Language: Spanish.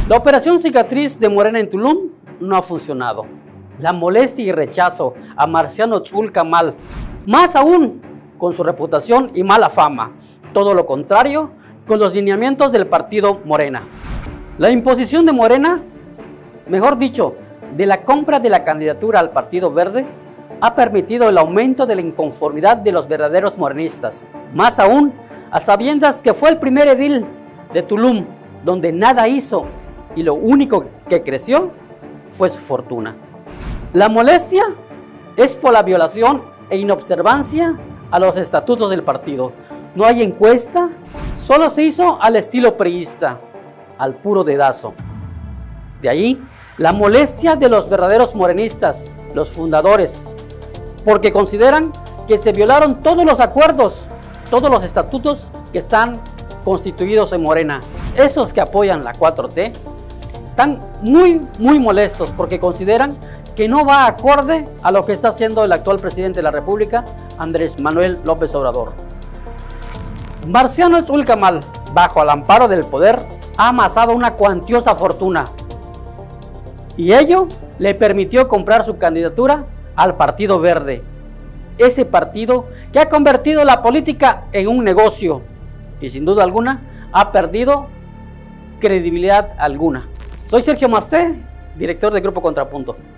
La operación cicatriz de Morena en Tulum no ha funcionado. La molestia y rechazo a Marciano Tzul Kamal, más aún con su reputación y mala fama. Todo lo contrario con los lineamientos del partido Morena. La imposición de Morena, mejor dicho, de la compra de la candidatura al Partido Verde, ha permitido el aumento de la inconformidad de los verdaderos morenistas. Más aún, a sabiendas que fue el primer edil de Tulum, donde nada hizo y lo único que creció fue su fortuna. La molestia es por la violación e inobservancia a los estatutos del partido. No hay encuesta, solo se hizo al estilo priista, al puro dedazo. De ahí la molestia de los verdaderos morenistas, los fundadores, porque consideran que se violaron todos los acuerdos, todos los estatutos que están constituidos en Morena. Esos que apoyan la 4T están muy molestos porque consideran que no va acorde a lo que está haciendo el actual presidente de la República, Andrés Manuel López Obrador. Marciano Tzul Kamal, bajo el amparo del poder, ha amasado una cuantiosa fortuna y ello le permitió comprar su candidatura al Partido Verde, ese partido que ha convertido la política en un negocio y sin duda alguna ha perdido credibilidad alguna. Soy Sergio Masté, director de Grupo Contrapunto.